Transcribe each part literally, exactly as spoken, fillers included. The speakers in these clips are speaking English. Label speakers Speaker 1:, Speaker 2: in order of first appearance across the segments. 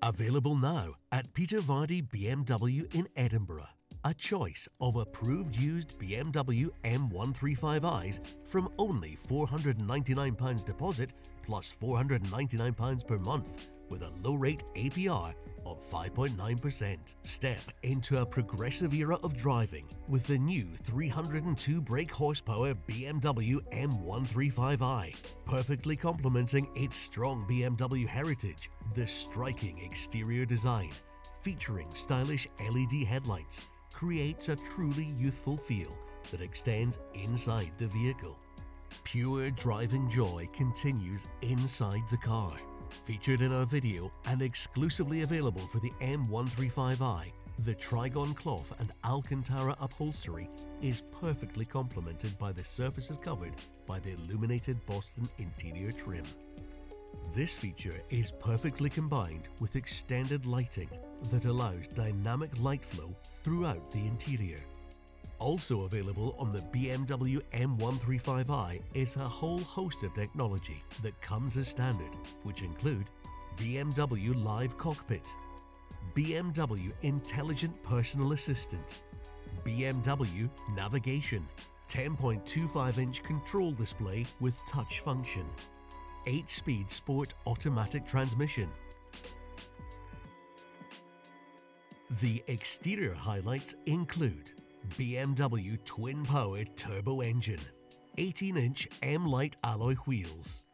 Speaker 1: Available now at Peter Vardy B M W in Edinburgh. A choice of approved used B M W M one thirty-five i's from only four hundred ninety-nine pounds deposit plus four hundred ninety-nine pounds per month with a low rate A P R of five point nine percent. Step into a progressive era of driving with the new three hundred two brake horsepower B M W M one thirty-five i, perfectly complementing its strong B M W heritage. The striking exterior design, featuring stylish L E D headlights, creates a truly youthful feel that extends inside the vehicle. Pure driving joy continues inside the car. Featured in our video and exclusively available for the M one thirty-five i, the Trigon cloth and Alcantara upholstery is perfectly complemented by the surfaces covered by the illuminated Boston interior trim. This feature is perfectly combined with extended lighting that allows dynamic light flow throughout the interior. Also available on the B M W M one thirty-five i is a whole host of technology that comes as standard, which include B M W Live Cockpit, B M W Intelligent Personal Assistant, B M W Navigation, ten point two five inch control display with touch function, eight speed sport automatic transmission. The exterior highlights include B M W twin-powered turbo engine, eighteen inch M-Lite alloy wheels,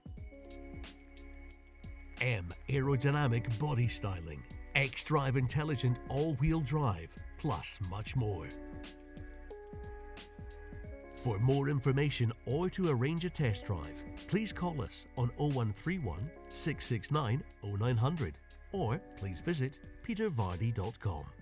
Speaker 1: M aerodynamic body styling, X-Drive intelligent all-wheel drive, plus much more. For more information or to arrange a test drive, please call us on oh one three one, six six nine, oh nine hundred or please visit peter vardy dot com.